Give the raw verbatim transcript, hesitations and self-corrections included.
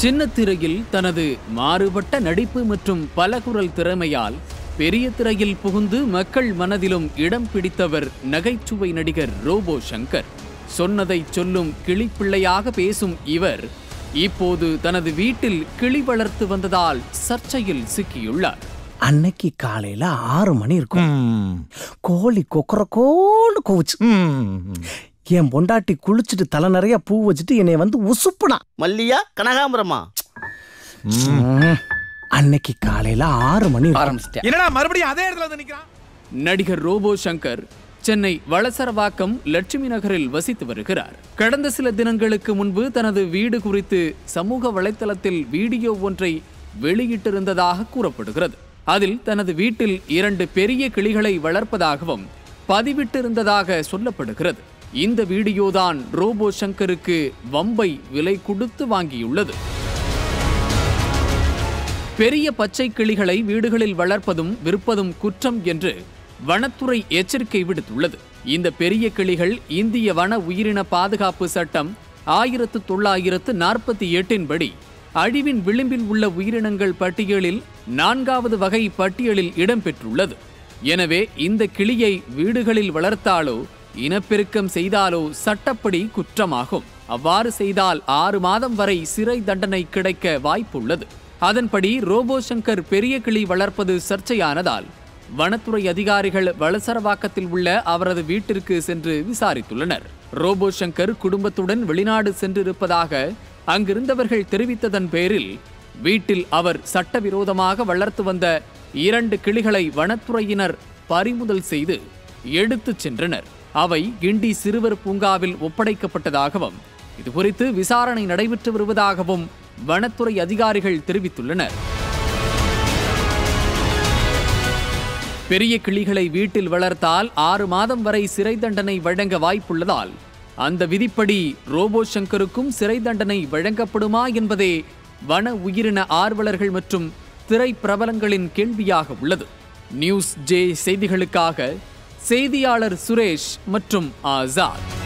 சின்னத்திரையில் தனது மாறுபட்ட நடிப்பு மற்றும் பலகுரல் திறமையால் பெரிய திரையில் புகுந்து மக்கள் மனதிலும் இடம் பிடித்தவர் நகைச்சுவை நடிகர் ரோபோ சங்கர். சொன்னதை சொல்லும் கிளிப்பிள்ளையாக பேசும் இவர் இப்போது தனது வீட்டில் கிளி வளர்த்து வந்ததால் சர்ச்சையில் சிக்கியுள்ளார். அன்னைக்கு காலையில ஆறு மணி இருக்கும். கோழி கொக்கரக்கோன்னு கோவிச்சு. என் பொண்டாட்டி குளிச்சுட்டு தலை நிறைய பூ வச்சுட்டு என்னை வந்து உசுப்புனா. மல்லியா கனகாம்பரமா? அன்னைக்கு காலையில ஆறு மணி ஆரம்பிச்சிட்டேன். என்னடா மறுபடியும் அதே இடத்துல வந்து நிக்கிறான்? நடிகர் ரோபோ சங்கர் சென்னை வளசரவாக்கம் லட்சுமி நகரில் வசித்து வருகிறார். கடந்த சில தினங்களுக்கு முன்பு தனது வீடு குறித்து சமூக வலைத்தளத்தில் வீடியோ ஒன்றை வெளியிட்டிருந்ததாக கூறப்படுகிறது. அதில் தனது வீட்டில் இரண்டு பெரிய கிளிகளை வளர்ப்பதாகவும் பதிவிட்டிருந்ததாக சொல்லப்படுகிறது. இந்த வீடியோதான் ரோபோ சங்கருக்கு வம்பை விலை கொடுத்து வாங்கியுள்ளது. பெரிய பச்சை கிளிகளை வீடுகளில் வளர்ப்பதும் விற்பதும் குற்றம் என்று வனத்துறை எச்சரிக்கை விடுத்துள்ளது. இந்த பெரிய கிளிகள் இந்திய வன உயிரின பாதுகாப்பு சட்டம் ஆயிரத்து தொள்ளாயிரத்து நாற்பத்தி எட்டின் படி அழிவின் விளிம்பில் உள்ள உயிரினங்கள் பட்டியலில் நான்காவது வகை பட்டியலில் இடம்பெற்றுள்ளது. எனவே இந்த கிளியை வீடுகளில் வளர்த்தாலோ இனப்பெருக்கம் செய்தாலோ சட்டப்படி குற்றமாகும். அவ்வாறு செய்தால் ஆறு மாதம் வரை சிறை தண்டனை கிடைக்க வாய்ப்புள்ளது. அதன்படி ரோபோ சங்கர் பெரிய கிளி வளர்ப்பது சர்ச்சையானதால் வனத்துறை அதிகாரிகள் வளசரவாக்கத்தில் உள்ள அவரது வீட்டிற்கு சென்று விசாரித்துள்ளனர். ரோபோ சங்கர் குடும்பத்துடன் வெளிநாடு சென்றிருப்பதாக அங்கிருந்தவர்கள் தெரிவித்ததன் பேரில் வீட்டில் அவர் சட்டவிரோதமாக வளர்த்து வந்த இரண்டு கிளிகளை வனத்துறையினர் பறிமுதல் செய்து எடுத்துச் சென்றனர். அவை கிண்டி சிறுவர் பூங்காவில் ஒப்படைக்கப்பட்டதாகவும் இதுகுறித்து விசாரணை நடைபெற்று வருவதாகவும் வனத்துறை அதிகாரிகள் தெரிவித்துள்ளனர். பெரிய கிளிகளை வீட்டில் வளர்த்தால் ஆறு மாதம் வரை சிறை தண்டனை வழங்க வாய்ப்புள்ளதால் அந்த விதிப்படி ரோபோ சங்கருக்கும் சிறை தண்டனை வழங்கப்படுமா என்பதே வன உயிரின ஆர்வலர்கள் மற்றும் திரை பிரபலங்களின் கேள்வியாக உள்ளது. நியூஸ் ஜே செய்திகளுக்காக செய்தியாளர் சுரேஷ் மற்றும் ஆசாத்.